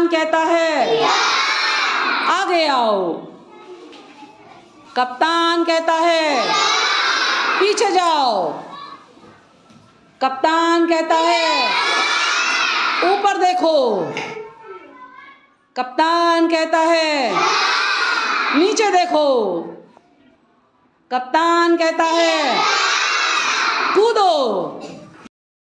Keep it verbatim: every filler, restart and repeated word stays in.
कप्तान कहता है आगे आओ। कप्तान कहता है पीछे जाओ। कप्तान कहता है ऊपर देखो। कप्तान कहता है नीचे देखो। कप्तान कहता है कूदो।